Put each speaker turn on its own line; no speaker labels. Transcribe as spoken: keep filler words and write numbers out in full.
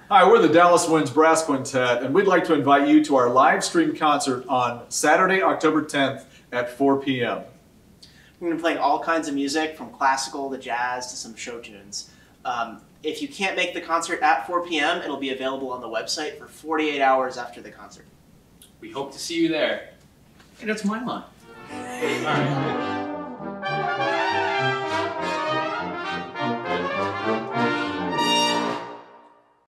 Hi, we're the Dallas Winds Brass Quintet, and we'd like to invite you to our live stream concert on Saturday, October tenth at four p m
We're going to be playing all kinds of music, from classical to jazz to some show tunes. Um, if you can't make the concert at four p m, it'll be available on the website for forty-eight hours after the concert.
We hope to see you there.
Hey, that's my line.
All right.